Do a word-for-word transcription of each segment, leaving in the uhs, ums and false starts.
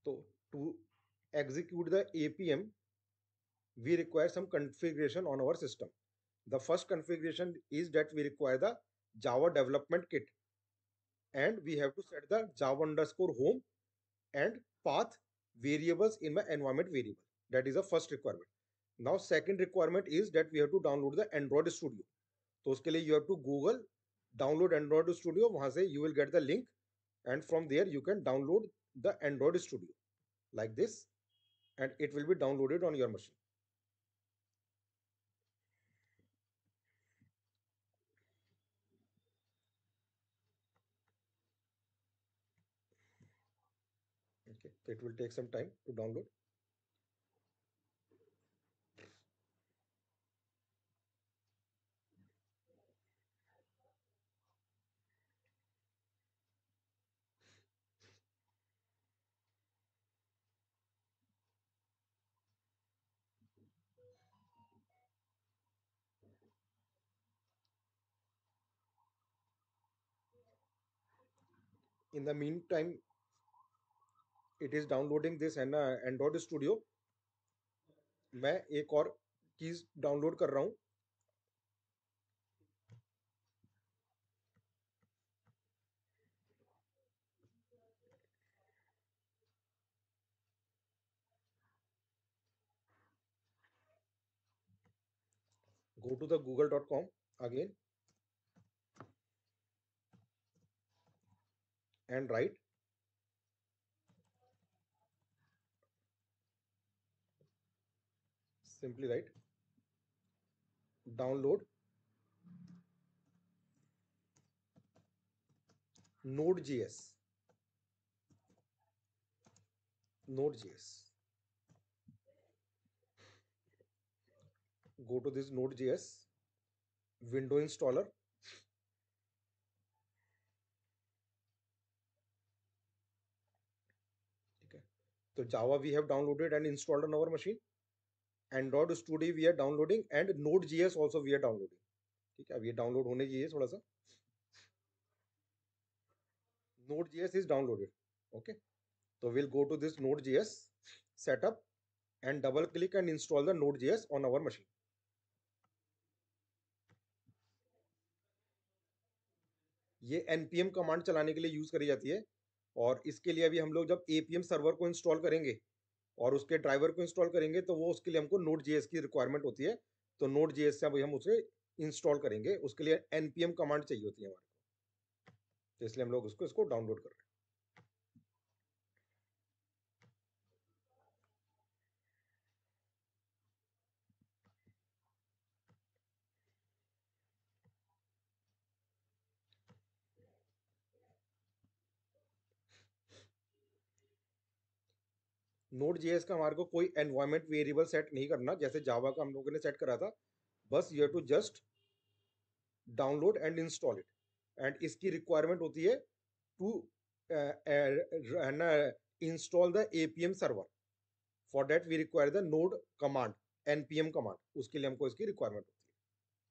तो to execute the A P M, we require some configuration on our system. The first configuration is that we require the Java development kit, and we have to set the Java underscore home and path variables in my environment variable. That is the first requirement. Now second requirement is that we have to download the Android Studio. तो उसके लिए you have to Google download Android Studio. वहां से you will get the link, and from there you can download the Android Studio like this, and it will be downloaded on your machine. Okay, so it will take some time to download. In the meantime, it is downloading this and uh, Android Studio. मैं एक और चीज download कर रहा हूँ. Go to the google dot com again and write simply write download Node.js. Node.js. Go to this Node.js window installer. ठीक है, तो Java we have downloaded and installed on our machine. Android Studio we are downloading and Node.js also we are downloading. ठीक है, अब ये download होने चाहिए थोड़ा सा. Node.js is downloaded. Okay, so we'll go to this Node.js setup and double click and install the Node.js on our machine. ये npm command चलाने के लिए यूज करी जाती है, और इसके लिए अभी हम लोग जब एपीएम सर्वर को इंस्टॉल करेंगे और उसके ड्राइवर को इंस्टॉल करेंगे तो वो उसके लिए हमको नोड जेएस की रिक्वायरमेंट होती है. तो नोड जेएस से अभी हम उसे इंस्टॉल करेंगे, उसके लिए npm कमांड चाहिए होती है हमारे को, तो इसलिए हम लोग उसको इसको डाउनलोड कर रहे हैं. नोड जेएस का हमारे को कोई एनवायरमेंट वेरिएबल सेट नहीं करना जैसे जावा का हम लोगों ने सेट करा था. बस you have to just download and install it, and इसकी रिक्वायरमेंट होती है to install the APM server. For that we require the node command, npm command, उसके लिए हमको इसकी रिक्वायरमेंट होती है.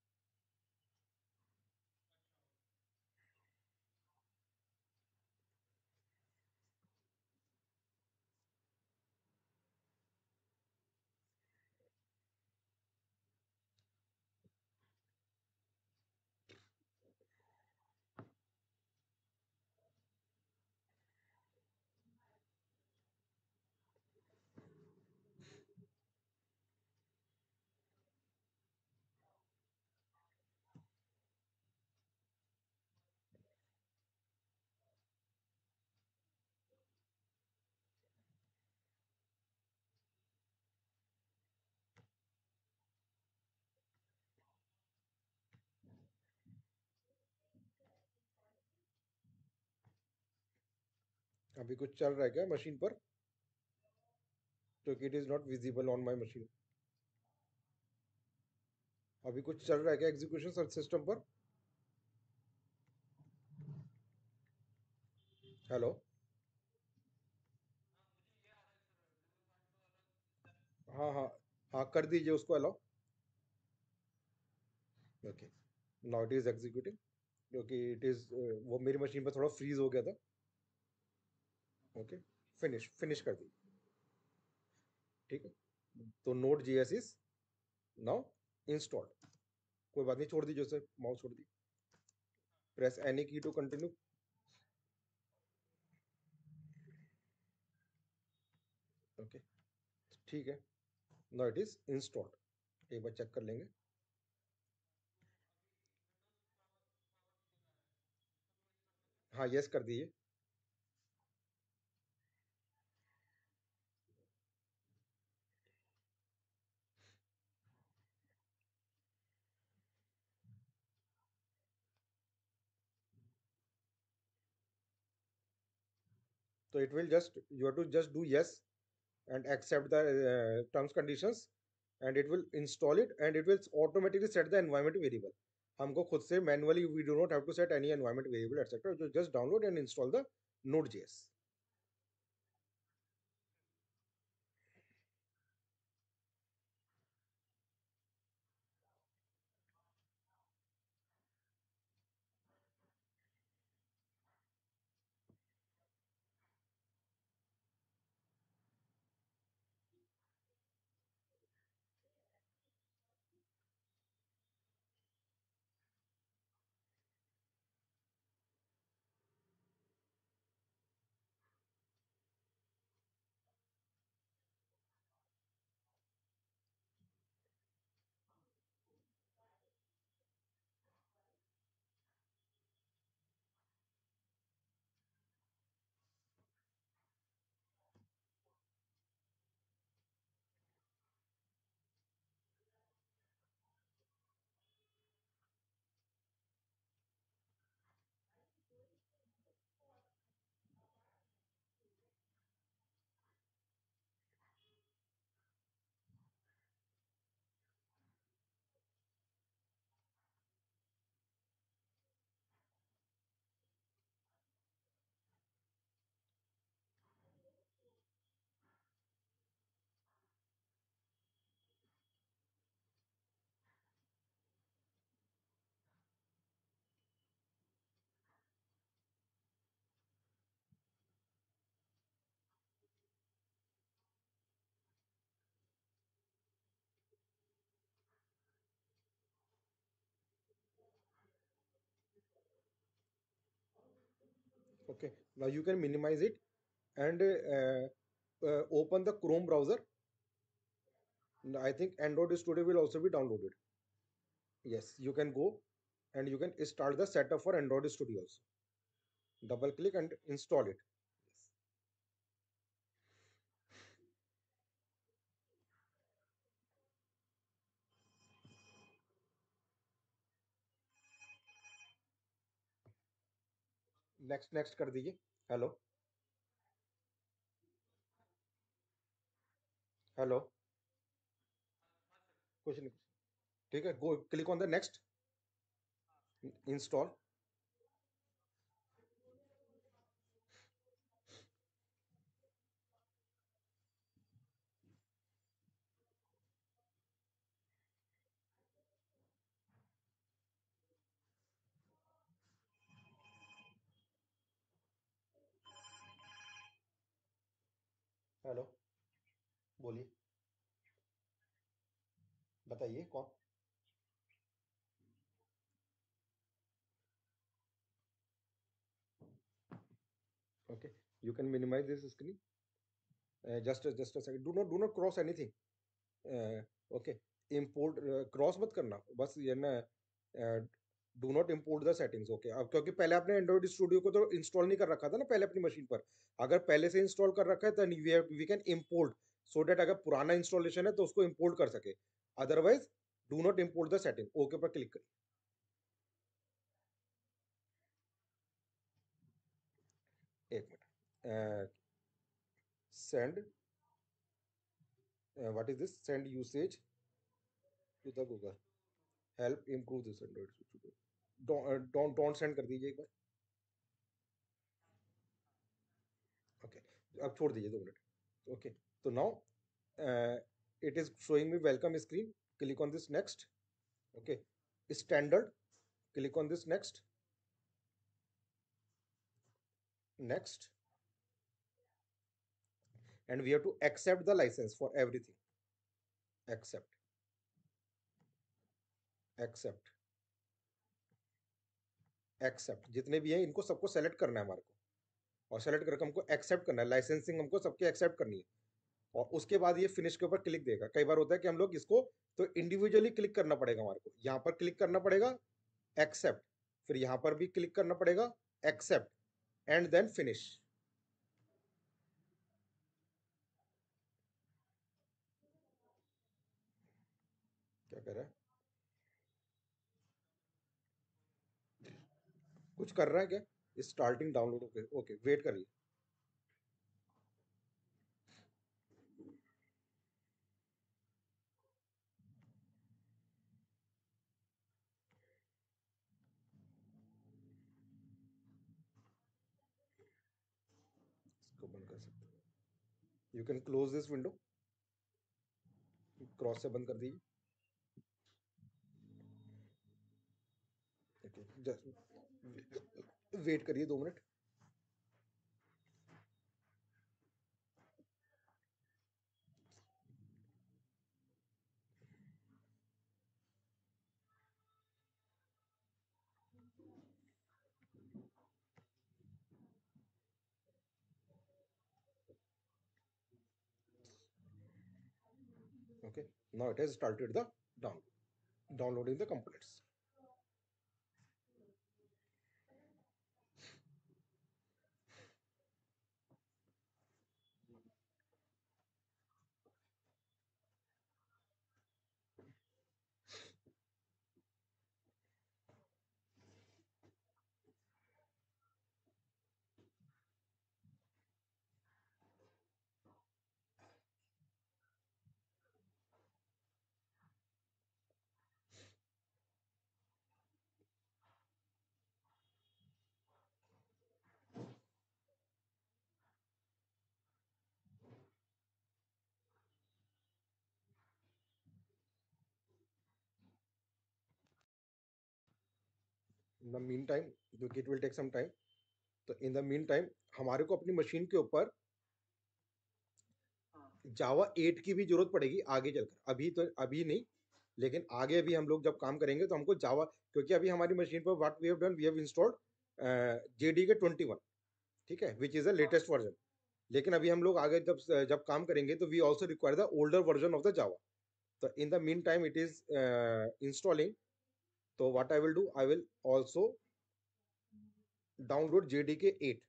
अभी कुछ चल रहा है क्या मशीन पर, क्योंकि it is not visible on my machine. अभी कुछ चल रहा है क्या एग्जीक्यूशन सिस्टम पर? हेलो. हाँ हाँ हाँ, कर दीजिए उसको allow. Okay, now it is executing, क्योंकि इट इज वो मेरी मशीन पर थोड़ा फ्रीज हो गया था. ओके, फिनिश फिनिश कर दी। ठीक है, तो node JS is now installed. कोई बात नहीं, छोड़ दीजिए उसे, माउस छोड़ दी। Press any key to continue. Okay, ठीक है, नाउ इट इज इंस्टॉल्ड। एक बार चेक कर लेंगे। हाँ, यस कर दीजिए। So it will just, you have to just do yes and accept the uh, terms conditions, and it will install it, and it will automatically set the environment variable. हमको खुद से manually, we do not have to set any environment variable etc. You just download and install the node.js. Okay, now you can minimize it and uh, uh, open the Chrome browser. I think Android Studio will also be downloaded. Yes, you can go and you can start the setup for Android Studio also. Double click and install it. Yes. Next next कर दीजिए। Hello. Hello. कुछ नहीं, कुछ ठीक है, go click on the next. Install. Hello, बोलिए, बताइए कौन। Okay, you can minimise this screen. Just just a second, do not do not cross anything. Okay, import cross मत करना, बस ये ना, do not import the settings. Okay, अब क्योंकि पहले आपने एंड्रॉइड स्टूडियो को तो इंस्टॉल नहीं कर रखा था ना पहले अपनी मशीन पर। अगर पहले से इंस्टॉल कर रखा है तो we can import, so that अगर पुराना इंस्टॉलेशन है तो उसको इम्पोर्ट कर सके। Otherwise do not import the setting. Okay पर क्लिक करिए। एक मिनट। Send, what is this, send usage to the Google, help improve this Android Studio. Don't don't send कर दीजिए एक बार। ओके, अब छोड़ दीजिए दो मिनट। ओके, तो now it is showing me welcome screen. Click on this next. Okay, standard, click on this next. Next. and we have to accept the license for everything. Accept, accept, accept, जितने भी हैं इनको सबको select करना है हमारे को, और सेलेक्ट करके हमको एक्सेप्ट करना है, लाइसेंसिंग हमको सबके एक्सेप्ट करनी है, और उसके बाद ये फिनिश के ऊपर क्लिक देगा। कई बार होता है कि हम लोग इसको तो इंडिविजुअली क्लिक करना पड़ेगा हमारे को, यहाँ पर क्लिक करना पड़ेगा एक्सेप्ट, फिर यहाँ पर भी क्लिक करना पड़ेगा एक्सेप्ट, एंड देन फिनिश। क्या कह रहा है, कुछ कर रहा है क्या? Starting download, okay okay, wait करिए। इसको बंद कर सकते हो, you can close this window, cross से बंद कर दीजिए। जस्ट वेट करिए दो मिनट। Okay, now it has started the down downloading the components. In the meantime, क्योंकि it will take some time, तो in the meantime हमारे को अपनी मशीन के ऊपर जावा एट की भी जरूरत पड़ेगी आगे चलकर, अभी तो अभी नहीं, लेकिन आगे भी हम लोग जब काम करेंगे तो हमको जावा, क्योंकि अभी हमारी मशीन पर what we have done, we have installed JDK twenty one, ठीक है, which is the latest version. लेकिन अभी हम लोग आगे जब जब काम करेंगे तो we also require the older version of the Java. तो in the meantime it is installing, तो what I will do, I will also download JDK eight.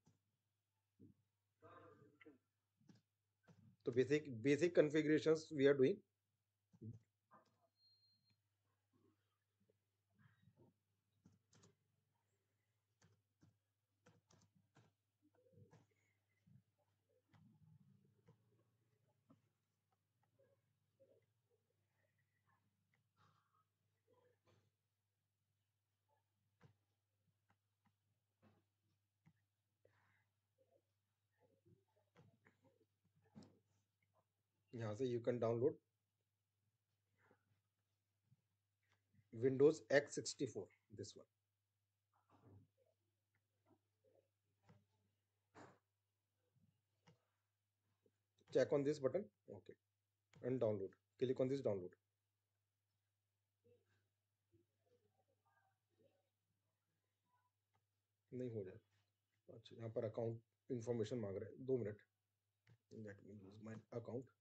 तो basic basic configurations we are doing. यहाँ से you can download Windows x sixty four, this one. Check on this button, okay, and download, click on this download। नहीं हो जाए, अच्छा यहाँ पर account information मांग रहे हैं, दो मिनट, let me use my account.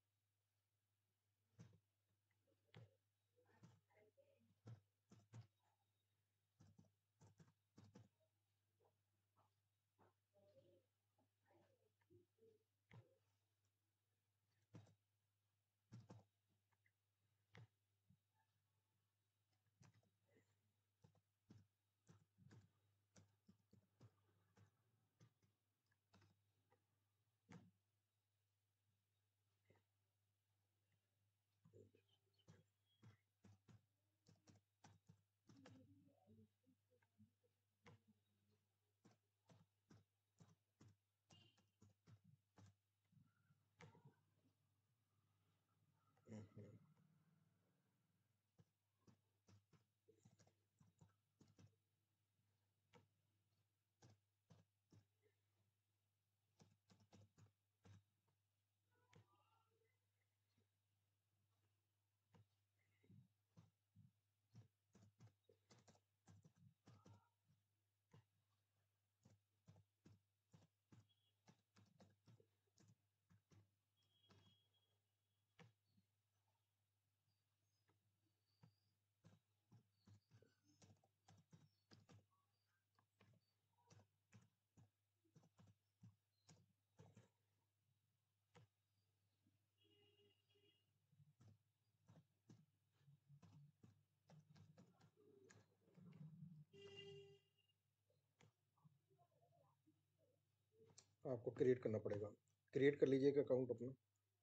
आपको क्रिएट करना पड़ेगा। क्रिएट कर लीजिए एक अकाउंट अपना।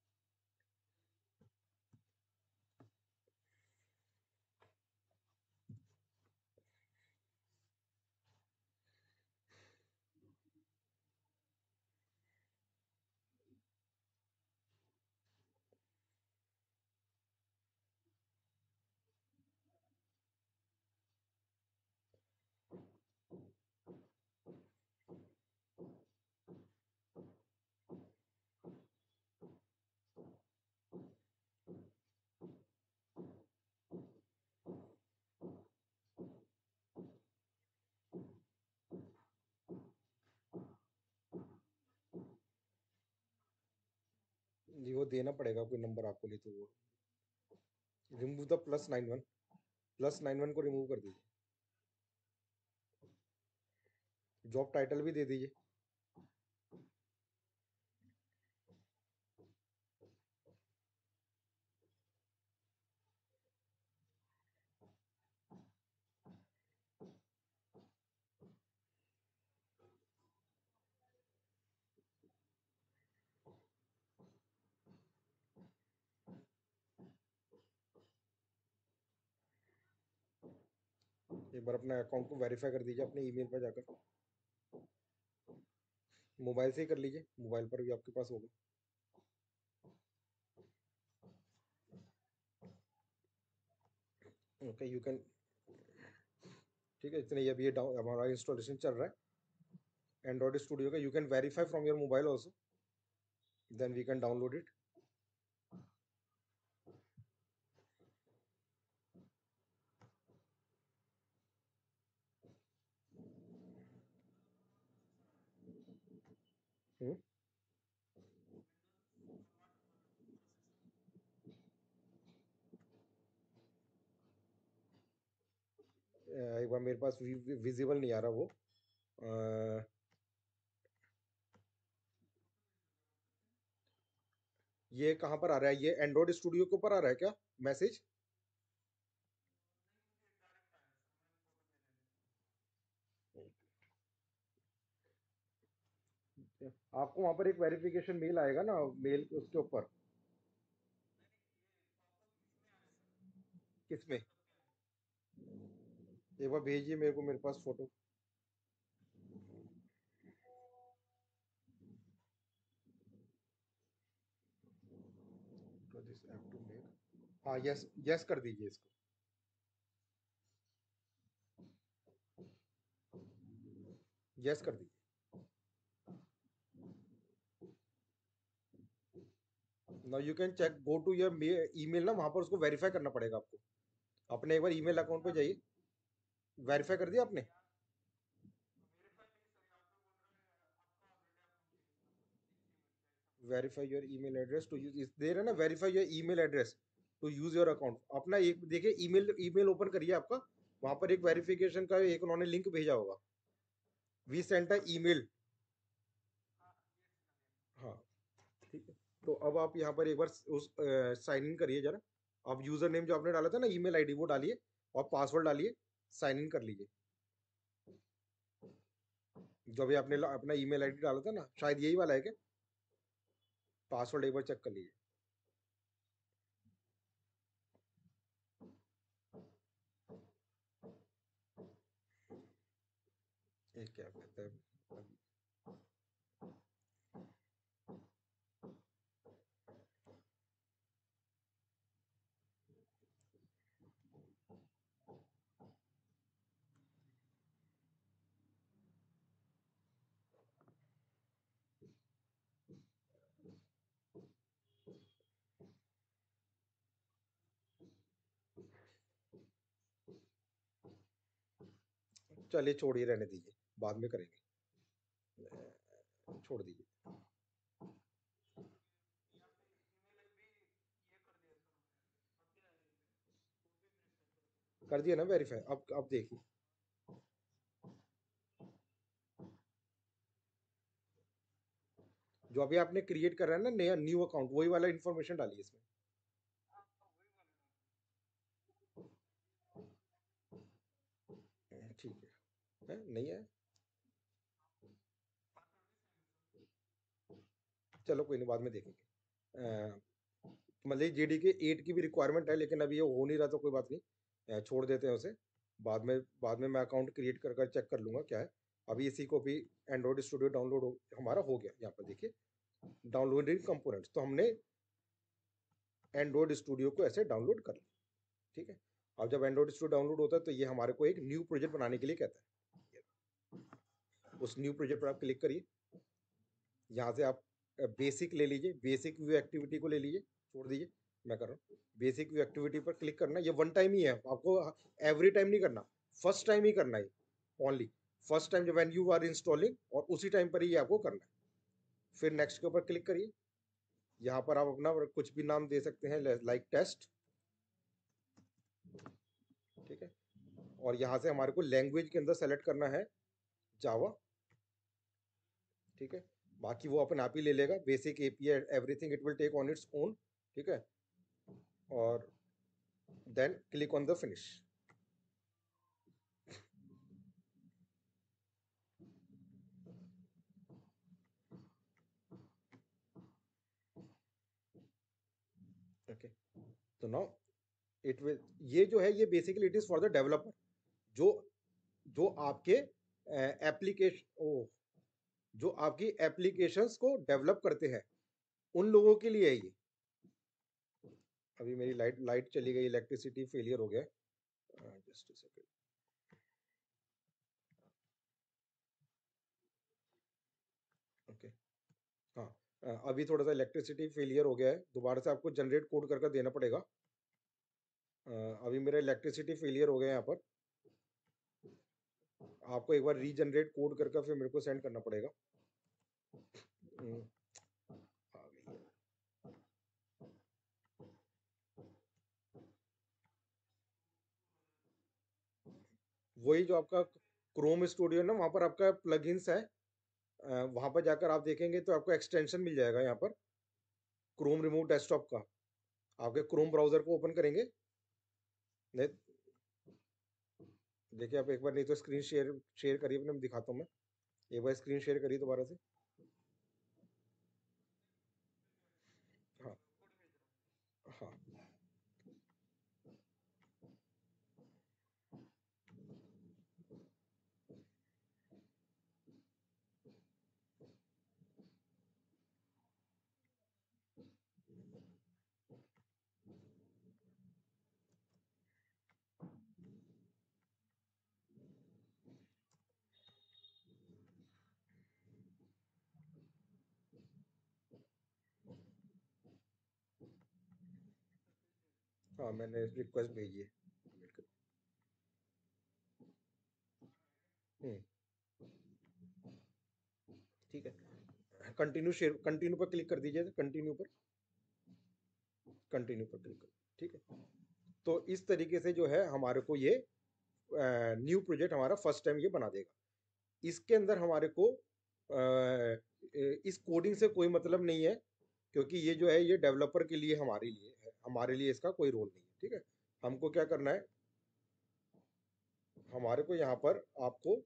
जी वो देना पड़ेगा कोई नंबर आपको, नहीं तो वो remove the plus nine one, plus nine one को रिमूव कर दीजिए। जॉब टाइटल भी दे दीजिए। एक बार अपना अकाउंट को वेरीफाई कर दीजिए अपने ईमेल पर जाकर। मोबाइल से ही कर लीजिए, मोबाइल पर भी आपके पास होगा। ओके यू कैन, ठीक है इतने, अभी ये डाउन हमारा इंस्टॉलेशन चल रहा है एंड्रॉइड स्टूडियो का। You can verify from your mobile also, then we can download it. एक बार मेरे पास विजिबल नहीं आ रहा वो। अ, ये कहाँ पर आ रहा है? ये एंड्रॉइड स्टूडियो के ऊपर आ रहा है क्या मैसेज? आपको वहां पर एक वेरिफिकेशन मेल आएगा ना, मेल उसके ऊपर। किसमें? एक बार भेजिए मेरे को, मेरे पास photo. This app to make, हाँ यस यस कर दीजिए इसको। यस कर दीजिए। Now you can check, go to your email ना, वहां पर उसको वेरीफाई करना पड़ेगा आपको। अपने एक बार ईमेल अकाउंट पे जाइए। वेरीफाई कर दिया आपने? Verify your email address to use, दे रहे हैं ना, verify your email address to use your account. अपना एक देखिए ईमेल, ईमेल ओपन करिए आपका, वहां पर एक वेरिफिकेशन का एक उन्होंने लिंक भेजा होगा। We sent a email. हाँ ठीक है। तो अब आप यहाँ पर एक बार उस साइन इन करिए जरा। आप यूजर नेम जो आपने डाला था ना, ईमेल आईडी, वो डालिए और पासवर्ड डालिए, साइन इन कर लीजिए। जो भी आपने ला- अपना ईमेल आईडी डाला था ना, शायद यही वाला है क्या? पासवर्ड एक बार चेक कर लीजिए। ये क्या कहते हैं? चलिए छोड़िए, रहने दीजिए, बाद में करेंगे। छोड़ दीजिए। कर दिया ना वेरीफाई? अब अब देखिए, जो अभी आपने क्रिएट करा है ना नया न्यू अकाउंट, वही वाला इन्फॉर्मेशन डालिए इसमें। ठीक है, है नहीं है? चलो कोई नहीं, बाद में देखेंगे। अ, मतलब जीडी के एट की भी रिक्वायरमेंट है, लेकिन अभी ये हो नहीं रहा, तो कोई बात नहीं, अ, छोड़ देते हैं उसे। बाद में बाद में मैं अकाउंट क्रिएट कर कर चेक कर लूंगा क्या है। अभी इसी को भी एंड्रॉइड स्टूडियो डाउनलोड हो, हमारा हो गया। यहाँ पर देखिए, डाउनलोडिंग कंपोनेंट्स, तो हमने एंड्रॉइड स्टूडियो को ऐसे डाउनलोड कर लिया। ठीक है। अब जब एंड्रॉइड स्टूडियो डाउनलोड होता है तो ये हमारे को एक न्यू प्रोजेक्ट बनाने के लिए कहता है। उस न्यू प्रोजेक्ट पर आप क्लिक करिए। यहाँ से आप बेसिक ले लीजिए, बेसिक व्यू एक्टिविटी को ले लीजिए, छोड़ दीजिए, मैं कर रहा हूँ। बेसिक व्यू एक्टिविटी पर क्लिक करना, ये वन टाइम ही है, आपको एवरी टाइम नहीं करना, फर्स्ट टाइम ही करना है, ओनली फर्स्ट टाइम जब व्हेन यू आर इंस्टॉलिंग, और उसी टाइम पर ही आपको करना है। फिर नेक्स्ट के ऊपर क्लिक करिए। यहाँ पर आप अपना कुछ भी नाम दे सकते हैं, लाइक टेस्ट। ठीक है। और यहाँ से हमारे को लैंग्वेज के अंदर सेलेक्ट करना है जावा। ठीक है। बाकी वो अपने आप ही ले लेगा, basic API everything it will take on its own. ठीक है। और then click on the finish. Okay. तो नाउ इट विल, ये जो है ये basically it is for the developer, जो जो आपके एप्लीकेशन ओ जो आपकी एप्लीकेशंस को डेवलप करते हैं, उन लोगों के लिए है ये। अभी मेरी लाइट लाइट चली गई, इलेक्ट्रिसिटी फेलियर हो गया। Just a second. ओके। हाँ, अ, अभी थोड़ा सा इलेक्ट्रिसिटी फेलियर हो गया है, दोबारा से आपको जनरेट कोड करके देना पड़ेगा। अ, अभी मेरा इलेक्ट्रिसिटी फेलियर हो गया है यहाँ पर, आपको एक बार रीजनरेट कोड करके फिर मेरे को सेंड करना पड़ेगा। हम्म, आ गई है। वही जो आपका क्रोम स्टूडियो ना, वहाँ पर आपका प्लगइन्स है, अ, वहाँ पर जाकर आप देखेंगे तो आपको एक्सटेंशन मिल जाएगा यहाँ पर, क्रोम रिमूव डेस्कटॉप का। आपके क्रोम ब्राउजर को ओपन करेंगे। नहीं, देखिए आप एक बार, नहीं तो स्क्रीन शेयर शेयर करिए अपने, मैं दिखाता हूँ मैं। एक बार स्क्रीन शेयर करिए दोबारा से। हाँ। हाँ। हाँ, मैंने रिक्वेस्ट भेजी है। वेट करो। हम्म, ठीक है। कंटिन्यू शेयर, कंटिन्यू पर क्लिक कर दीजिए, कंटिन्यू पर, कंटिन्यू पर क्लिक कर। ठीक है। तो इस तरीके से जो है हमारे को ये न्यू प्रोजेक्ट हमारा फर्स्ट टाइम ये बना देगा। इसके अंदर हमारे को अ, इस कोडिंग से कोई मतलब नहीं है, क्योंकि ये जो है ये डेवलपर के लिए, हमारे लिए है, हमारे लिए इसका कोई रोल नहीं है। ठीक है। हमको क्या करना है, हमारे को यहाँ पर आपको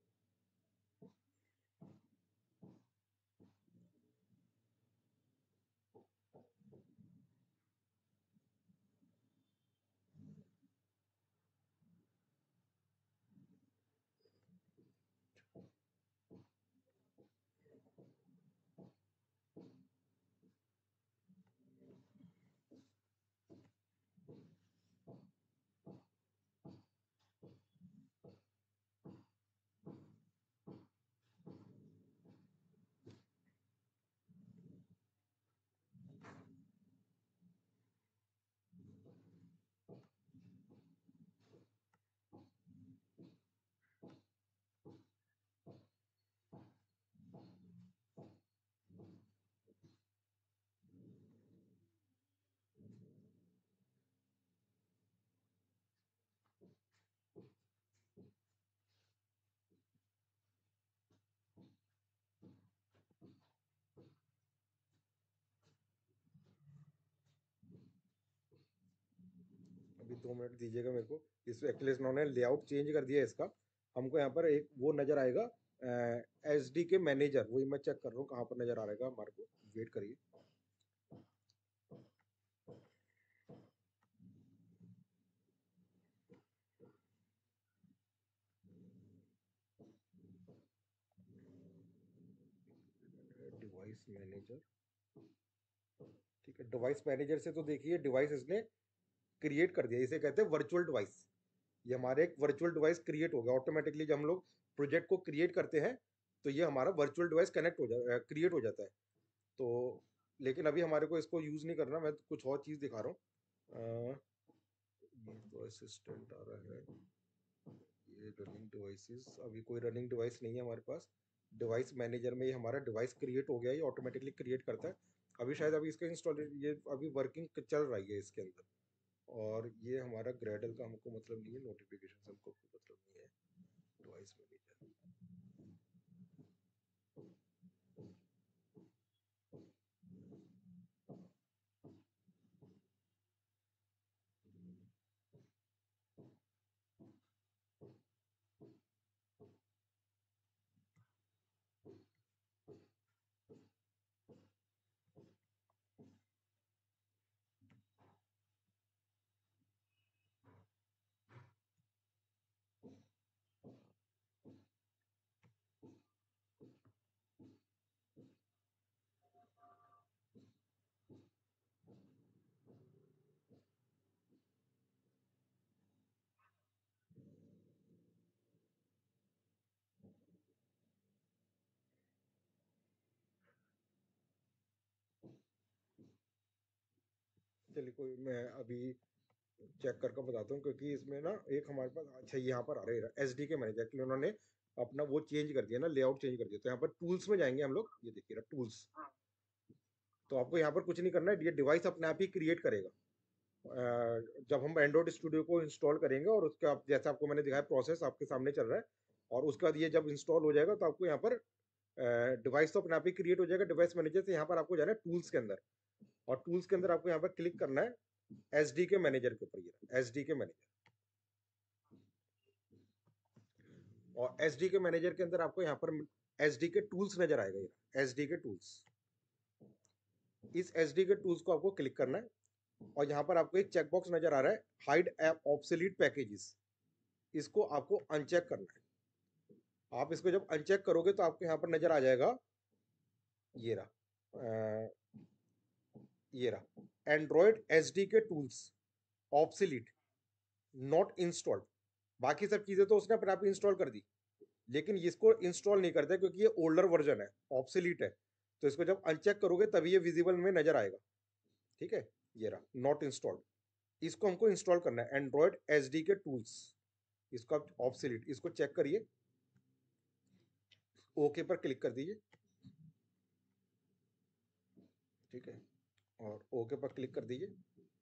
अभी दो मिनट दीजिएगा मेरे को। इस एक्चुअली इन्होंने लेआउट चेंज कर दिया है इसका। हमको यहाँ पर एक वो नज़र आएगा, एस डी के मैनेजर, वही मैं चेक कर रहा हूँ कहाँ पर नज़र आ रहेगा हमारे को। वेट करिए। डिवाइस मैनेजर, ठीक है। डिवाइस मैनेजर से तो देखिए डिवाइस इसने क्रिएट कर दिया, इसे कहते हैं वर्चुअल डिवाइस। ये हमारे एक वर्चुअल डिवाइस क्रिएट हो गया ऑटोमेटिकली। जब हम लोग प्रोजेक्ट को क्रिएट करते हैं तो ये हमारा वर्चुअल डिवाइस कनेक्ट हो जा क्रिएट हो जाता है। तो लेकिन अभी हमारे को इसको यूज नहीं करना, मैं तो कुछ और चीज दिखा रहा हूँ। ये तो असिस्टेंट आ रहा है, ये रनिंग डिवाइसेस, अभी कोई रनिंग डिवाइस नहीं है हमारे पास। डिवाइस मैनेजर में ये हमारा डिवाइस क्रिएट हो गया, ये ऑटोमेटिकली क्रिएट करता है। अभी शायद अभी इसका इंस्टॉल, ये अभी वर्किंग चल रही है इसके अंदर। और ये हमारा ग्रेडल का हमको मतलब नहीं है, नोटिफिकेशन से हमको कोई मतलब नहीं है। डिवाइस मैनेजर, चलिए कोई, मैं अभी चेक करके बताता हूँ, क्योंकि इसमें ना एक हमारे पास, अच्छा यहाँ पर आ रहे हैं एस डी के मैनेजर के लिए उन्होंने अपना वो चेंज कर दिया ना, लेआउट चेंज कर दिया। तो यहाँ पर टूल्स में जाएंगे हम लोग, ये देखिए टूल्स। तो आपको यहाँ पर कुछ नहीं करना है, ये डिवाइस अपने आप ही क्रिएट करेगा। अ, जब हम एंड्रॉइड स्टूडियो को इंस्टॉल करेंगे और उसके आप जैसे आपको मैंने दिखाया प्रोसेस आपके सामने चल रहा है, और उसके बाद ये जब इंस्टॉल हो जाएगा तो आपको यहाँ पर डिवाइस तो अपने आप ही क्रिएट हो जाएगा डिवाइस मैनेजर से। यहाँ पर आपको जाना है टूल्स के अंदर, और टूल्स के अंदर आपको यहाँ पर क्लिक करना है एस डी के मैनेजर के ऊपर, ये एस डी के मैनेजर। और एस डी के मैनेजर के अंदर आपको यहाँ पर एस डी के टूल्स नजर आएगा, ये एस डी के टूल्स। इस एस डी के टूल्स को आपको क्लिक करना है, और यहाँ पर आपको एक चेकबॉक्स नजर आ रहा है, हाइड ऐप ऑब्सोलीट पैकेजेस। इसको आपको अनचेक करना है। आप इसको जब अनचेक करोगे तो आपको यहाँ पर नजर आ जाएगा, ये रहा, ये रहा Android S D K tools obsolete not installed. बाकी सब चीजें तो उसने अपने आप इंस्टॉल कर दी, लेकिन इसको इंस्टॉल नहीं करता क्योंकि ये ओल्डर वर्जन है, ऑब्सोलीट है। तो इसको जब अनचेक करोगे तभी ये विजिबल में नजर आएगा, ठीक है। ये रहा नॉट इंस्टॉल्ड, इसको हमको इंस्टॉल करना है, Android S D K tools. इसको आप ऑब्सोलीट, इसको चेक करिए, ओके पर क्लिक कर दीजिए, ठीक है। और ओके पर क्लिक कर दीजिए।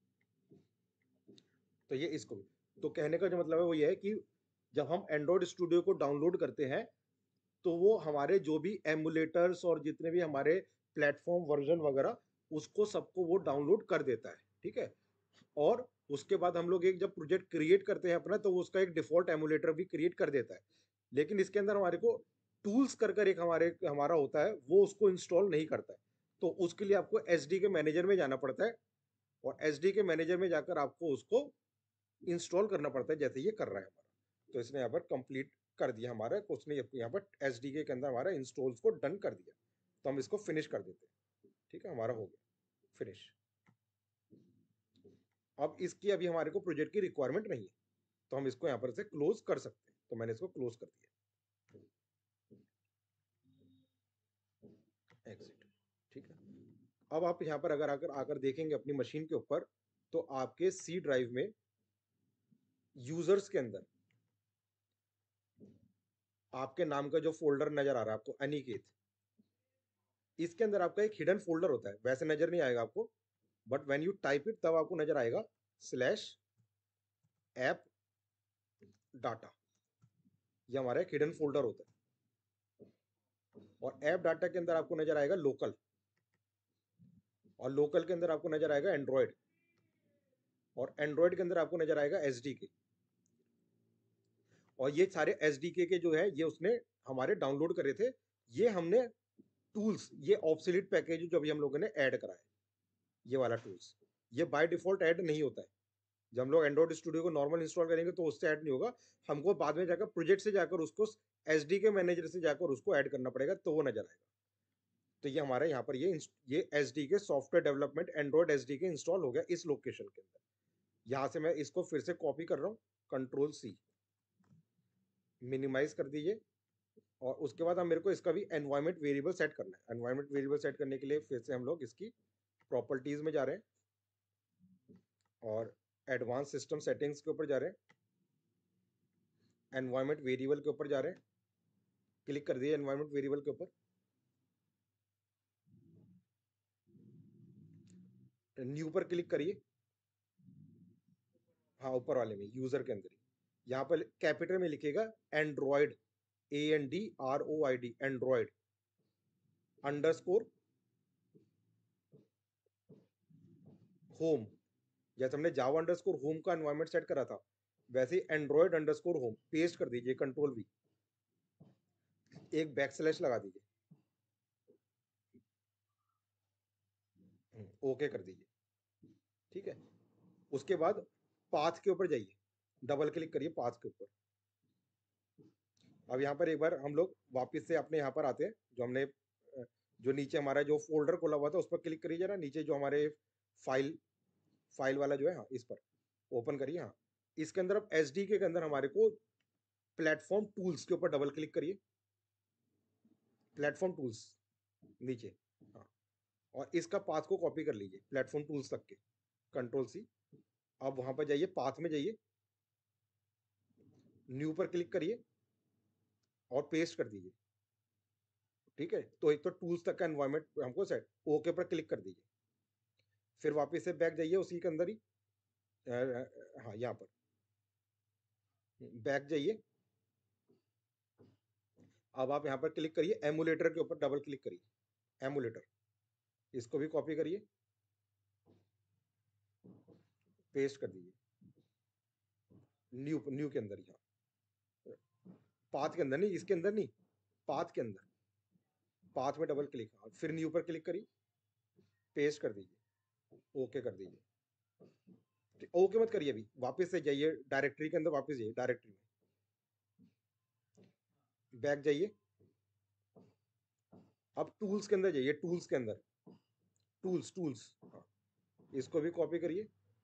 तो ये इसको, तो कहने का जो मतलब है वो ये है कि जब हम एंड्रॉइड स्टूडियो को डाउनलोड करते हैं तो वो हमारे जो भी एमुलेटर्स और जितने भी हमारे प्लेटफॉर्म वर्जन वगैरह, उसको सबको वो डाउनलोड कर देता है, ठीक है। और उसके बाद हम लोग एक जब प्रोजेक्ट क्रिएट करते हैं अपना, तो वो उसका एक डिफॉल्ट एमुलेटर भी क्रिएट कर देता है। लेकिन इसके अंदर हमारे को टूल्स कर कर एक हमारे हमारा होता है, वो उसको इंस्टॉल नहीं करता है। तो उसके लिए आपको एस डी के मैनेजर में जाना पड़ता है, और एस डी के मैनेजर में जाकर आपको उसको इंस्टॉल करना पड़ता है, जैसे ये कर रहा है हमारा। तो इसने यहाँ पर कंप्लीट कर दिया हमारा, उसने यहाँ पर एस डी के के अंदर हमारा इंस्टॉल्स को डन कर दिया। तो हम इसको फिनिश कर देते हैं, ठीक है, हमारा हो गया फिनिश। अब इसकी अभी हमारे को प्रोजेक्ट की रिक्वायरमेंट नहीं है, तो हम इसको यहाँ पर से क्लोज कर सकते हैं। तो मैंने इसको क्लोज कर दिया, एग्जिट, ठीक है। अब आप यहाँ पर अगर आकर आकर देखेंगे अपनी मशीन के ऊपर, तो आपके सी ड्राइव में यूजर्स के अंदर आपके नाम का जो फोल्डर नजर आ रहा है आपको, अनिकेत, इसके अंदर आपका एक हिडन फोल्डर होता है, वैसे नजर नहीं आएगा आपको, but when you type it तब आपको नजर आएगा स्लैश ऐप डाटा। ये हमारा एक हिडन फोल्डर होता है। और ऐप डाटा के अंदर आपको नजर आएगा लोकल, और लोकल के अंदर आपको नजर आएगा एंड्रॉयड, और एंड्रॉयड के अंदर आपको नजर आएगा एस डी के। और ये सारे एस डी के के जो है ये उसने हमारे डाउनलोड करे थे। ये हमने टूल्स, ये ऑब्सोलीट पैकेज जो अभी हम लोगों ने ऐड करा है, ये वाला टूल्स, ये बाय डिफॉल्ट ऐड नहीं होता है। जब हम लोग एंड्रॉइड स्टूडियो को नॉर्मल इंस्टॉल करेंगे तो उससे ऐड नहीं होगा, हमको बाद में जाकर प्रोजेक्ट से जाकर उसको एस डी के मैनेजर से जाकर उसको ऐड करना पड़ेगा, तो वो नजर आएगा। तो ये हमारा यहाँ पर ये इंस- ये S D K software development Android S D K install हो गया इस लोकेशन के अंदर। यहाँ से मैं इसको फिर से कॉपी कर रहा हूँ, कंट्रोल सी, मिनिमाइज कर दीजिए। और उसके बाद हम मेरे को इसका भी एनवायरमेंट वेरिएबल सेट करना है। एनवायरमेंट वेरिएबल सेट करने के लिए फिर से हम लोग इसकी प्रॉपर्टीज में जा रहे हैं और एडवांस सिस्टम सेटिंग्स के ऊपर जा रहे हैं, एनवायरमेंट वेरिएबल के ऊपर जा रहे हैं, क्लिक कर दिए एनवायरमेंट वेरिएबल के ऊपर, न्यू पर क्लिक करिए। हाँ, ऊपर वाले में यूजर के अंदर ही यहाँ पर कैपिटल में लिखेगा Android, A N D R O I D, Android underscore home. जैसे हमने जावा अंडरस्कोर होम का एनवायरमेंट सेट करा था, वैसे ही एंड्रॉयड अंडरस्कोर होम पेस्ट कर दीजिए, कंट्रोल वी, एक बैक स्लैश लगा दीजिए, ओके कर दीजिए। ठीक है, उसके बाद पाथ के ऊपर जाइए, डबल क्लिक करिए पाथ के ऊपर। अब यहाँ पर एक बार हम लोग वापस से अपने यहाँ पर आते हैं, जो हमने अ, जो नीचे हमारा जो फोल्डर खोला हुआ था उस पर क्लिक करिए जरा, नीचे जो हमारे फाइल फाइल वाला जो है, हाँ इस पर ओपन करिए। हाँ, इसके अंदर अब एस डी के अंदर हमारे को प्लेटफॉर्म टूल्स के ऊपर डबल क्लिक करिए, प्लेटफॉर्म टूल्स नीचे। हाँ, और इसका पाथ को कॉपी कर लीजिए प्लेटफॉर्म टूल्स तक के, कंट्रोल सी। अब वहां पर जाइए, पाथ में जाइए, न्यू पर क्लिक करिए और पेस्ट कर दीजिए। ठीक है, तो एक तो टूल्स तक का एनवायरमेंट हमको सेट, ओके पर क्लिक कर दीजिए। फिर वापस से बैक जाइए उसी के अंदर ही, अ, अ, हाँ यहाँ पर बैक जाइए। अब आप यहाँ पर क्लिक करिए, एमुलेटर के ऊपर डबल क्लिक करिए, एमुलेटर, इसको भी कॉपी करिए, पेस्ट कर दीजिए न्यू न्यू के अंदर, यहाँ पाथ के अंदर नहीं, इसके अंदर नहीं, पाथ के अंदर, पाथ में डबल क्लिक, फिर न्यू पर क्लिक करिए, पेस्ट कर दीजिए, ओके कर दीजिए। ओके मत करिए, अभी वापस से जाइए डायरेक्टरी के अंदर, वापस जाइए डायरेक्टरी में, बैक जाइए। अब टूल्स के अंदर जाइए, टूल्स के अंदर, टूल्स टूल्स, हाँ, इसको भी कॉपी करिए,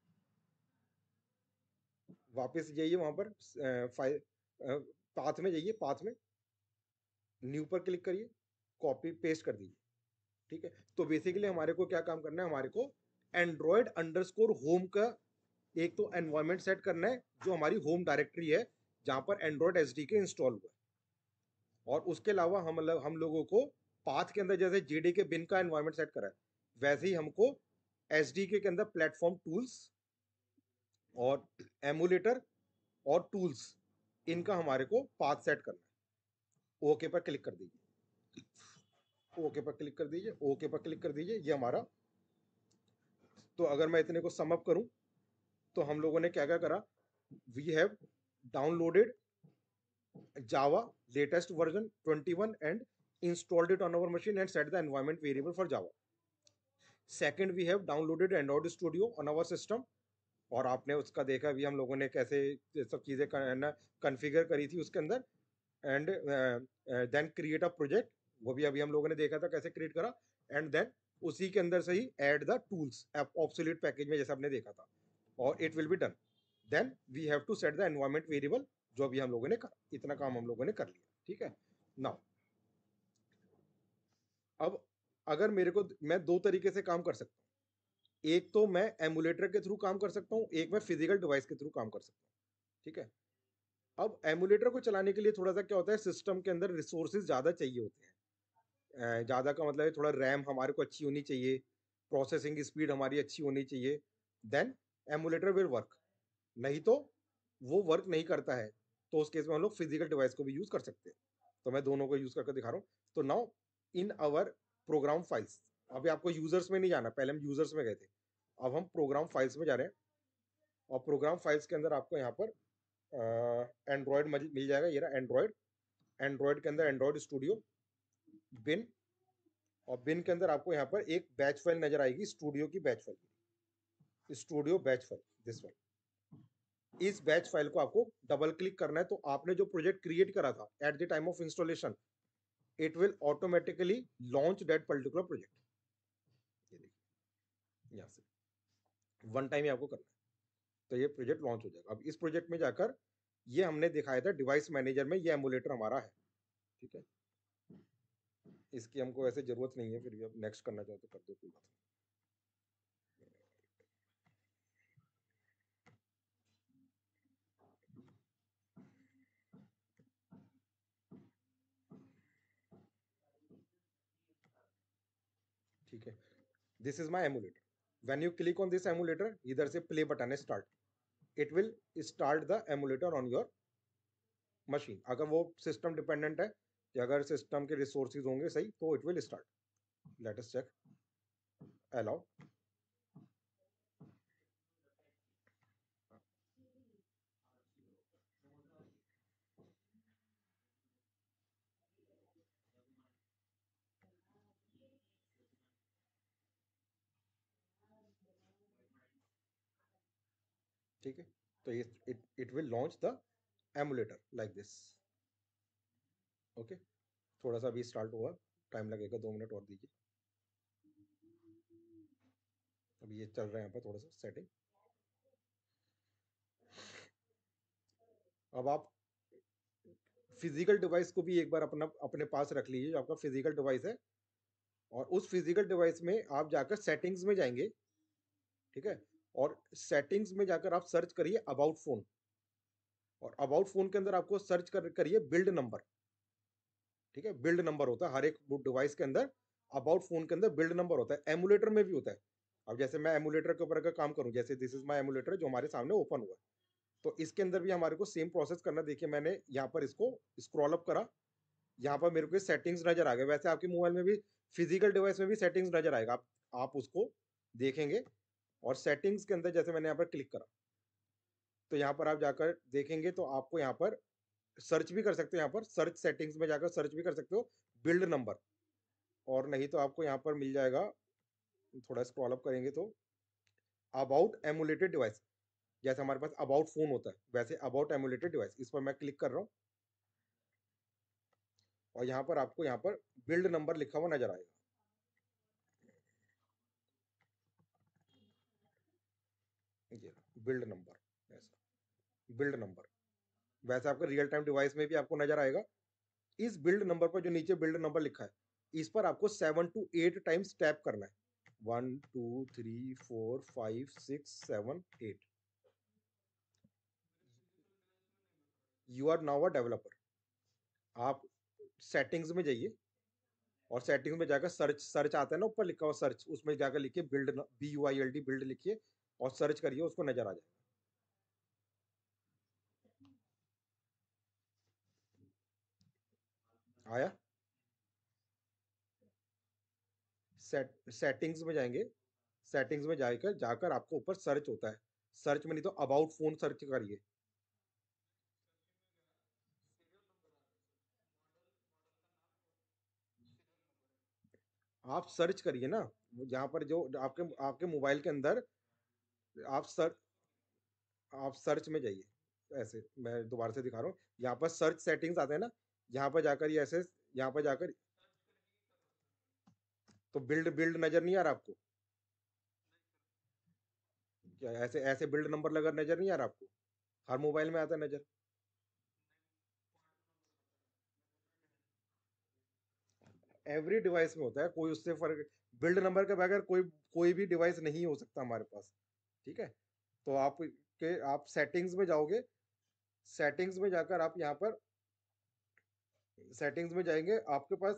वापस जाइए वहां पर फाइल, पाथ में जाइए, पाथ में न्यू पर क्लिक करिए, कॉपी पेस्ट कर दीजिए। ठीक है, तो बेसिकली हमारे को क्या काम करना है, हमारे को एंड्रॉयड अंडरस्कोर होम का एक तो एनवायरमेंट सेट करना है, जो हमारी होम डायरेक्टरी है जहां पर एंड्रॉयड एसडीके इंस्टॉल हुआ है। और उसके अलावा हम लोग हम लोगों को पाथ के अंदर जैसे जेडी के बिन का एनवायरमेंट सेट करा है, वैसे ही हमको एसडीके के अंदर प्लेटफॉर्म टूल्स और एमुलेटर और टूल्स, इनका हमारे को पाथ सेट करना है। ओके पर क्लिक कर दीजिए, ओके पर क्लिक कर दीजिए, ओके पर क्लिक कर दीजिए, ये हमारा। तो अगर मैं इतने को समअप करूं, तो हम लोगों ने क्या क्या करा, we have downloaded Java latest version twenty-one and installed it on our machine and set the environment variable for Java. Second, we have downloaded Android Studio on our system, और आपने उसका देखा भी हम लोगों ने कैसे ये सब चीज़ें कन्फिगर करी थी उसके अंदर। And then create a project, वो भी अभी हम लोगों ने देखा था कैसे क्रिएट करा। एंड देन उसी के अंदर से ही add the tools obsolete package में, जैसा आपने देखा था, और it will be done. Then we have to set the environment variable, जो अभी हम लोगों ने करा, इतना काम हम लोगों ने कर लिया। ठीक है, नाउ अब अगर मेरे को, मैं दो तरीके से काम कर सकता हूँ, एक तो मैं एमुलेटर के थ्रू काम कर सकता हूँ, एक मैं फिजिकल डिवाइस के थ्रू काम कर सकता हूँ। ठीक है, अब एमुलेटर को चलाने के लिए थोड़ा सा क्या होता है, सिस्टम के अंदर रिसोर्सेज ज़्यादा चाहिए होते हैं। ज़्यादा का मतलब है थोड़ा रैम हमारे को अच्छी होनी चाहिए, प्रोसेसिंग स्पीड हमारी अच्छी होनी चाहिए, देन एमुलेटर विल वर्क। नहीं तो वो वर्क नहीं करता है, तो उस केस में हम लोग फिजिकल डिवाइस को भी यूज़ कर सकते हैं। तो मैं दोनों को यूज़ करके दिखा रहा हूँ। तो now in our program files, अभी आपको यूजर्स में नहीं जाना, पहले हम यूजर्स में गए थे, अब हम प्रोग्राम फाइल्स में जा रहे हैं। और प्रोग्राम फाइल्स के अंदर आपको यहाँ पर एंड्रॉयड मिल जाएगा, ये रहा एंड्रॉयड। एंड्रॉयड के अंदर एंड्रॉयड स्टूडियो बिन, और बिन के अंदर आपको यहाँ पर एक बैच फाइल नजर आएगी, स्टूडियो की batch file, studio batch file, this one. इस बैच फाइल को आपको डबल क्लिक करना है। तो आपने जो प्रोजेक्ट क्रिएट करा था at the time of installation, it will automatically launch that particular project. ये देखिए यहाँ से वन टाइम ही आपको करना है तो ये प्रोजेक्ट लॉन्च हो जाएगा। अब इस प्रोजेक्ट में जाकर ये हमने दिखाया था डिवाइस मैनेजर में, ये एमुलेटर हमारा है। ठीक है, इसकी हमको ऐसे जरूरत नहीं है, फिर भी अब नेक्स्ट करना चाहो तो कर दो, कोई बात नहीं। ठीक है, this is my emulator. When you click on this emulator, इधर से प्ले बटन है start, it will start the emulator on your machine. अगर वो सिस्टम डिपेंडेंट है कि अगर सिस्टम के रिसोर्सेज होंगे सही तो it will start. Let us check, allow. ठीक है, तो it it will launch the emulator like this. Okay, थोड़ा सा अभी स्टार्ट हुआ, टाइम लगेगा, दो मिनट और दीजिए। अभी ये चल रहा है यहाँ पर थोड़ा सा सेटिंग। अब आप फिजिकल डिवाइस को भी एक बार अपना अपने पास रख लीजिए, जो आपका फिजिकल डिवाइस है, और उस फिजिकल डिवाइस में आप जाकर सेटिंग्स में जाएंगे। ठीक है, और सेटिंग्स में जाकर आप सर्च करिए अबाउट फोन, और अबाउट फोन के अंदर आपको सर्च कर करिए बिल्ड नंबर। ठीक है, बिल्ड नंबर होता है हर एक डिवाइस के अंदर, अबाउट फोन के अंदर बिल्ड नंबर होता है, एमुलेटर में भी होता है। अब जैसे मैं एमुलेटर के ऊपर अगर काम करूं, जैसे दिस इज माय एमुलेटर जो हमारे सामने ओपन हुआ है, तो इसके अंदर भी हमारे को सेम प्रोसेस करना। देखिए मैंने यहाँ पर इसको स्क्रॉल अप करा, यहाँ पर मेरे को सेटिंग्स नजर आ गए। वैसे आपके मोबाइल में भी फिजिकल डिवाइस में भी सेटिंग्स नजर आएगा, आप आप उसको देखेंगे। और सेटिंग्स के अंदर जैसे मैंने यहाँ पर क्लिक करा, तो यहाँ पर आप जाकर देखेंगे तो आपको यहाँ पर सर्च भी कर सकते हो, यहाँ पर सर्च सेटिंग्स में जाकर सर्च भी कर सकते हो बिल्ड नंबर। और नहीं तो आपको यहाँ पर मिल जाएगा, थोड़ा स्क्रॉल अप करेंगे तो अबाउट एमुलेटेड डिवाइस, जैसे हमारे पास अबाउट फोन होता है वैसे अबाउट एमुलेटेड डिवाइस, इस पर मैं क्लिक कर रहा हूँ, और यहाँ पर आपको यहाँ पर बिल्ड नंबर लिखा हुआ नजर आएगा। ये बिल्ड नंबर, ऐसा बिल्ड नंबर, वैसे आपका रियल टाइम डिवाइस में भी आपको नजर आएगा। इस बिल्ड नंबर पर जो नीचे बिल्ड नंबर लिखा है, इस पर आपको seven to eight times tap करना है। One two three four five six seven eight. You are now a developer. आप सेटिंग्स में जाइए, और सेटिंग्स में जाकर सर्च, सर्च आता है ना ऊपर लिखा हुआ सर्च, उसमें जाकर लिखिए build, B U I L D build लिखिए, और सर्च करिए, उसको नजर आ जाएगा। आया, सेट सेटिंग्स में जाएंगे, सेटिंग्स में जाकर जाकर आपको ऊपर सर्च होता है, सर्च में नहीं तो अबाउट फोन सर्च करिए। आप सर्च करिए ना, यहाँ पर जो आपके आपके मोबाइल के अंदर, आप सर आप सर्च में जाइए। ऐसे मैं दोबारा से दिखा रहा हूँ, यहाँ पर सर्च सेटिंग्स आते हैं ना, यहाँ पर जाकर ये ऐसे, यहाँ पर जाकर, तो बिल्ड बिल्ड नजर नहीं आ रहा आपको क्या? ऐसे ऐसे बिल्ड नंबर लगा नजर नहीं आ रहा आपको? हर मोबाइल में आता है नजर। एवरी डिवाइस में होता है, कोई उससे फर्क, बिल्ड नंबर के बगैर कोई कोई भी डिवाइस नहीं हो सकता हमारे पास। ठीक है, तो आप के आप सेटिंग्स में जाओगे, सेटिंग्स में जाकर आप यहाँ पर सेटिंग्स में जाएंगे, आपके पास,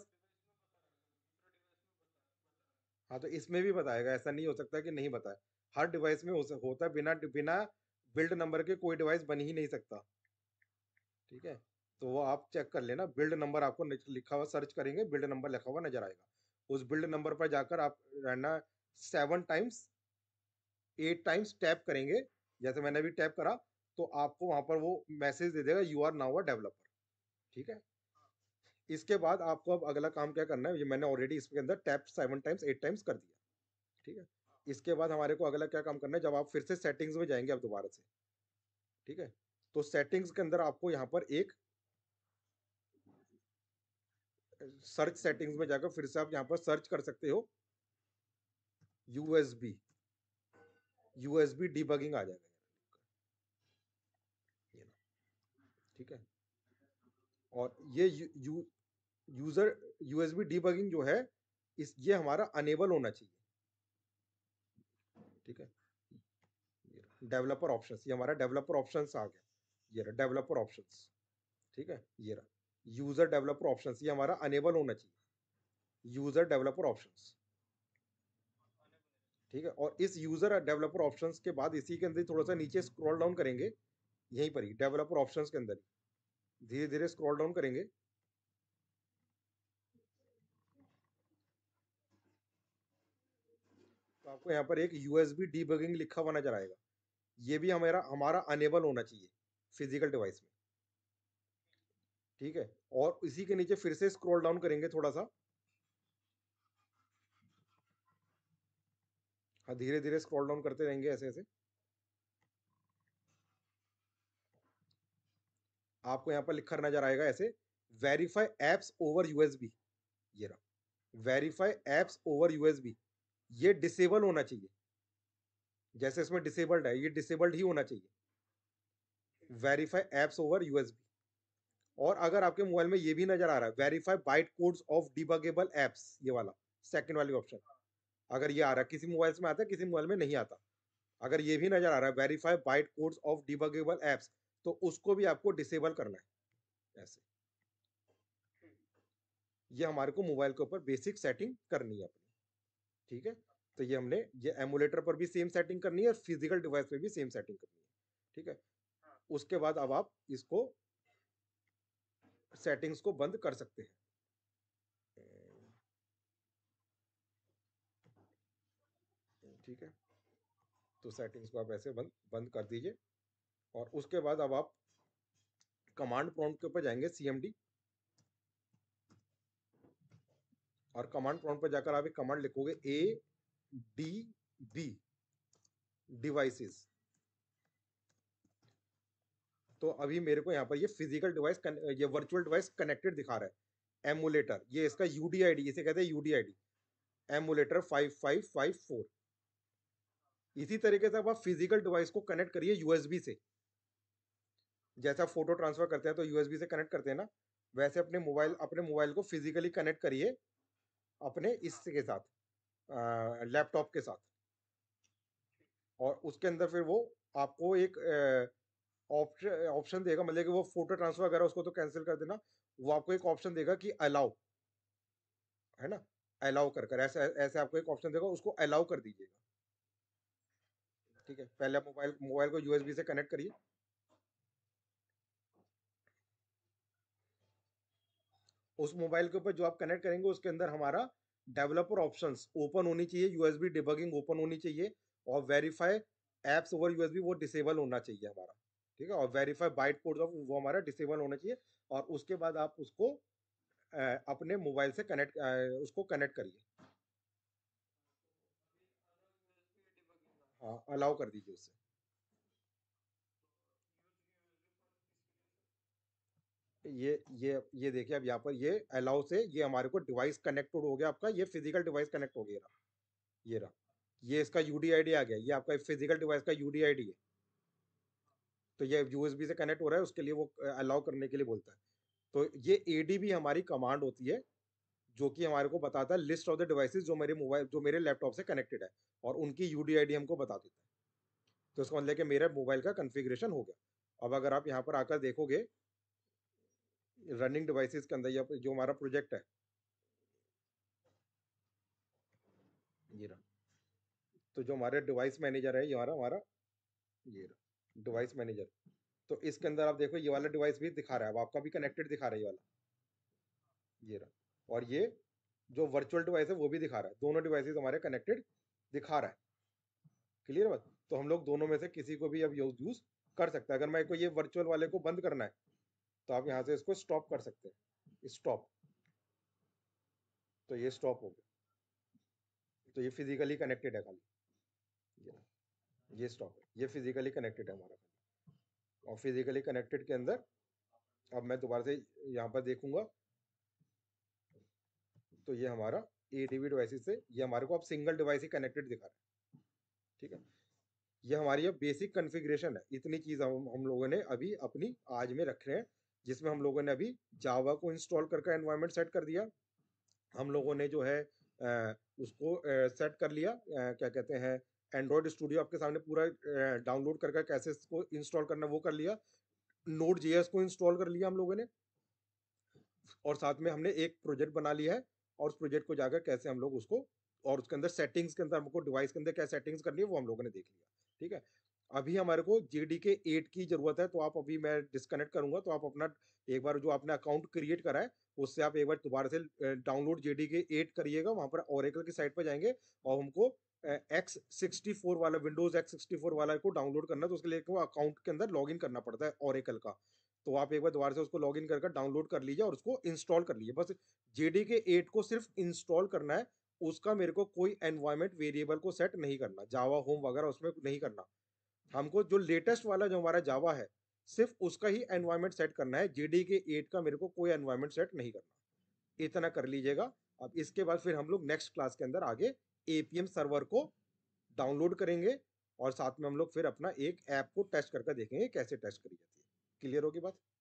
हाँ तो इसमें भी बताएगा, ऐसा नहीं हो सकता कि नहीं बताए। हर डिवाइस में हो सक, होता है, बिना बिना बिल्ड नंबर के कोई डिवाइस बन ही नहीं सकता। ठीक है, तो वो आप चेक कर लेना, बिल्ड नंबर आपको लिखा हुआ, सर्च करेंगे बिल्ड नंबर लिखा हुआ नजर आएगा। उस बिल्ड नंबर पर जाकर आप रहना, seven times eight times tap करेंगे, जैसे मैंने भी टैप करा, तो आपको वहां पर वो मैसेज दे देगा, you are now a developer. ठीक है, इसके बाद आपको अब अगला काम क्या करना है, ये मैंने ऑलरेडी इसके अंदर tap seven times eight times कर दिया। ठीक है, इसके बाद हमारे को अगला क्या काम करना है, जब आप फिर से सेटिंग्स में जाएंगे अब दोबारा से। ठीक है, तो सेटिंग्स के अंदर आपको यहाँ पर एक सर्च सेटिंग्स में जाकर फिर से आप यहाँ पर सर्च कर सकते हो यूएसबी, यूएसबी डीबगिंग आ जाएगा ये ना, ठीक है। और ये you, you, user USB debugging जो है इस ये हमारा अनेबल होना चाहिए, ठीक है। डेवलपर ऑप्शंस, ये हमारा डेवलपर ऑप्शंस आ गया, ये रहा डेवलपर ऑप्शंस, ठीक है। ये रहा यूजर डेवलपर ऑप्शंस, ये हमारा अनेबल होना चाहिए, यूजर डेवलपर ऑप्शंस, ठीक है। और इस यूजर डेवलपर ऑप्शंस के बाद इसी के अंदर थोड़ा सा नीचे स्क्रॉल डाउन करेंगे, यहीं पर ही डेवलपर ऑप्शंस के अंदर धीरे धीरे स्क्रॉल डाउन करेंगे, तो आपको यहाँ पर एक यूएसबी डीबगिंग लिखा हुआ नजर आएगा, ये भी हमारा हमारा अनेबल होना चाहिए फिजिकल डिवाइस में, ठीक है। और इसी के नीचे फिर से स्क्रॉल डाउन करेंगे थोड़ा सा, हाँ धीरे धीरे स्क्रॉल डाउन करते रहेंगे ऐसे ऐसे, आपको यहाँ पर लिखा नजर आएगा ऐसे, वेरीफाई एप्स ओवर यूएसबी, ये रहा वेरीफाई एप्स ओवर यूएसबी, ये डिसेबल होना चाहिए, जैसे इसमें डिसेबल्ड है ये डिसेबल्ड ही होना चाहिए, वेरीफाई एप्स ओवर यूएसबी। और अगर आपके मोबाइल में ये भी नजर आ रहा है verify byte codes of debuggable apps, ये वाला सेकंड वाली ऑप्शन, अगर ये आ रहा है, किसी मोबाइल में आता है किसी मोबाइल में नहीं आता, अगर ये भी नजर आ रहा है verify byte codes of debuggable apps, तो उसको भी आपको डिसेबल करना है ऐसे, ये हमारे को मोबाइल के ऊपर बेसिक सेटिंग करनी है अपनी, ठीक है। तो ये हमने ये एमुलेटर पर भी सेम सेटिंग करनी है और फिजिकल डिवाइस पे भी सेम सेटिंग करनी है, ठीक है। उसके बाद अब आप इसको सेटिंग्स को बंद कर सकते हैं, ठीक है। तो सेटिंग्स को आप ऐसे बंद बंद कर दीजिए, और उसके बाद अब आप कमांड प्रॉम्प्ट के ऊपर जाएंगे, सीएमडी, और कमांड प्रॉम्प्ट पर जाकर आप एक कमांड लिखोगे ए डी बी डिवाइसेस। तो अभी मेरे को यहाँ पर ये फिजिकल डिवाइस, ये वर्चुअल डिवाइस कनेक्टेड दिखा रहा है, एमुलेटर, ये इसका यूडीआईडी, इसे कहते हैं UDID, emulator five five five four. इसी तरीके से अब आप फिजिकल डिवाइस को कनेक्ट करिए यूएसबी से, जैसा फोटो ट्रांसफर करते हैं तो यूएसबी से कनेक्ट करते हैं ना, वैसे अपने मोबाइल अपने मोबाइल को फिजिकली कनेक्ट करिए अपने इसके साथ, लैपटॉप के साथ, और उसके अंदर फिर वो आपको एक ऑप्शन ऑप्शन देगा, मतलब कि वो फोटो ट्रांसफर वगैरह उसको तो कैंसिल कर देना, वो आपको एक ऑप्शन देगा कि अलाउ, है ना, अलाउ कर कर ऐसे ऐसे आपको एक ऑप्शन देगा, उसको अलाउ कर दीजिएगा, ठीक है। पहले आप मोबाइल मोबाइल को यूएसबी से कनेक्ट करिए, उस मोबाइल के ऊपर जो आप कनेक्ट करेंगे उसके अंदर हमारा डेवलपर ऑप्शंस ओपन होनी चाहिए, यूएसबी डिबगिंग ओपन होनी चाहिए, और वेरीफाई एप्स ओवर यूएसबी वो डिसेबल होना चाहिए हमारा, ठीक है। और वेरीफाई बाइट कोड वो हमारा डिसेबल होना चाहिए, और उसके बाद आप उसको अ, अपने मोबाइल से कनेक्ट उसको कनेक्ट करिए, हाँ अलाउ कर दीजिए उससे। ये ये ये देखिए अब यहाँ पर ये अलाउ से ये हमारे को डिवाइस कनेक्टेड हो गया, आपका ये फिजिकल डिवाइस कनेक्ट हो गया रहा, ये रहा, ये इसका यूडीआईडी आ गया, ये आपका फिजिकल डिवाइस का यूडीआईडी है, तो ये यूएसबी से कनेक्ट हो रहा है, उसके लिए वो अलाउ करने के लिए बोलता है। तो ये एडीबी हमारी कमांड होती है, जो कि हमारे को बताता है लिस्ट ऑफ द डिवाइसेस जो मेरे मोबाइल जो मेरे लैपटॉप से कनेक्टेड है, और उनकी यूडीआईडी हमको बता देता है। तो इसका मतलब कि मेरे मोबाइल का कॉन्फ़िगरेशन हो गया। अब अगर आप यहाँ पर आकर देखोगे रनिंग डिवाइसेस के अंदर, या जो हमारा प्रोजेक्ट है, ये रहा, तो जो हमारे डिवाइस मैनेजर है, ये हमारा हमारा ये रहा डिवाइस मैनेजर, तो इसके अंदर आप देखो ये वाला डिवाइस भी दिखा रहा है, अब आपका भी कनेक्टेड दिखा रहा है ये वाला, ये रहा, और ये जो वर्चुअल डिवाइस है वो भी दिखा रहा है, दोनों डिवाइसेस हमारे कनेक्टेड दिखा रहा है, क्लियर बात। तो हम लोग दोनों में से किसी को भी अब यूज कर सकते हैं, अगर मैं को ये वर्चुअल वाले को बंद करना है तो आप यहाँ से इसको स्टॉप कर सकते हैं, स्टॉप, तो ये स्टॉप हो गया, तो ये फिजिकली कनेक्टेड है खाली, ये ये स्टॉप है, ये फिजिकली कनेक्टेड है हमारा खाली। और फिजिकली कनेक्टेड के अंदर अब मैं दोबारा से यहाँ पर देखूंगा, तो ये हमारा एटीवी डिवाइसेस से, ये हमारे को अब सिंगल डिवाइस ही कनेक्टेड दिखा रहा है। ठीक है, ये हमारी अब बेसिक कॉन्फ़िगरेशन है। इतनी चीज़ हम हम लोगों ने अभी अपनी आज में रख रहे हैं, जिसमें हम लोगों ने अभी जावा को इंस्टॉल करके एनवायरनमेंट सेट कर दिया। हम लोगों ने जो है अ, उसको अ, सेट कर लिया, अ, क्या कहते हैं, एंड्रॉयड स्टूडियो आपके सामने पूरा अ, डाउनलोड करके कैसे इसको इंस्टॉल करना है वो कर लिया। नोड जेएस को इंस्टॉल कर लिया हम लोगों ने, और साथ में हमने एक प्रोजेक्ट बना लिया है, और उस प्रोजेक्ट को जाकर कैसे हम लोग उसको, और उसके अंदर सेटिंग्स के अंदर हमको डिवाइस के अंदर क्या सेटिंग्स करनी है वो हम लोगों ने देख लिया। ठीक है, अभी हमारे को जेडीके एट की जरूरत है, तो आप अभी मैं डिस्कनेक्ट करूंगा, तो आप अपना एक बार जो आपने अकाउंट क्रिएट करा है उससे आप एक बार दोबारा से डाउनलोड जेडीके एट करिएगा, वहां पर ओरेकल की साइट पर जाएंगे और हमको एक्स सिक्सटी फोर वाला, विंडोज एक्स सिक्सटी फोर वाला को डाउनलोड करना है, तो उसके लिए वो अकाउंट के अंदर लॉग इन करना पड़ता है ओरेकल का। तो आप एक बार दोबारा से उसको लॉगिन करके डाउनलोड कर लीजिए और उसको इंस्टॉल कर लीजिए। बस जेडीके एट को सिर्फ इंस्टॉल करना है, उसका मेरे को कोई एनवायरनमेंट वेरिएबल को सेट नहीं करना, जावा होम वगैरह उसमें नहीं करना। हमको जो लेटेस्ट वाला जो हमारा जावा है, सिर्फ उसका ही एनवायरनमेंट सेट करना है, जेडीके एट का मेरे को कोई एनवायरनमेंट सेट नहीं करना। इतना कर लीजिएगा। अब इसके बाद फिर हम लोग नेक्स्ट क्लास के अंदर आगे एपीएम सर्वर को डाउनलोड करेंगे, और साथ में हम लोग फिर अपना एक ऐप को टेस्ट करके देखेंगे कैसे टेस्ट करी जाती है। क्लियर होगी बात?